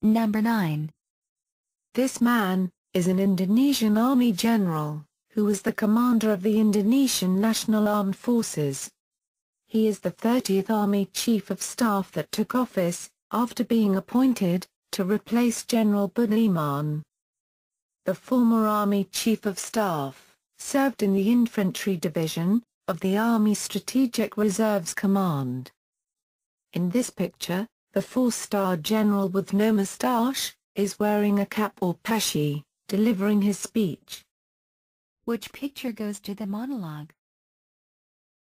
Number 9. This man is an Indonesian army general, who was the commander of the Indonesian National Armed Forces. He is the 30th Army Chief of Staff that took office, after being appointed, to replace General Budiman. The former Army Chief of Staff served in the Infantry Division of the Army Strategic Reserves Command. In this picture, the 4-star general with no moustache is wearing a cap or pashie, delivering his speech. Which picture goes to the monologue?